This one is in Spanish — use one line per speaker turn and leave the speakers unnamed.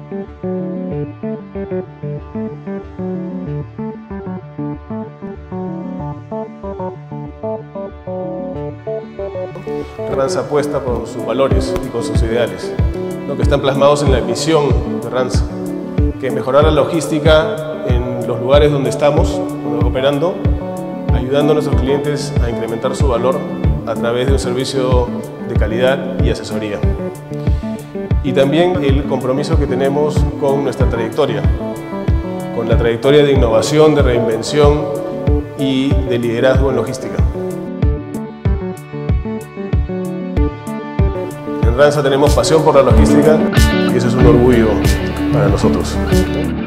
Ranza apuesta por sus valores y con sus ideales, que están plasmados en la misión de Ranza, que es mejorar la logística en los lugares donde estamos operando, ayudando a nuestros clientes a incrementar su valor a través de un servicio de calidad y asesoría. Y también el compromiso que tenemos con nuestra trayectoria, con la trayectoria de innovación, de reinvención y de liderazgo en logística. En Ranza tenemos pasión por la logística y eso es un orgullo para nosotros.